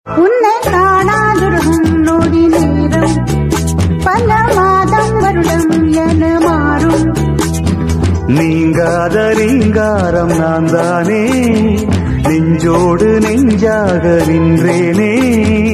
உன்னை காணாதுருகும் நொடி நேரம் பல மாதம் வருடம் என மாறும். நீங்காத ரீங்காரம் நான் தானே, நெஞ்சோடு நெஞ்சாக நின்றேனே.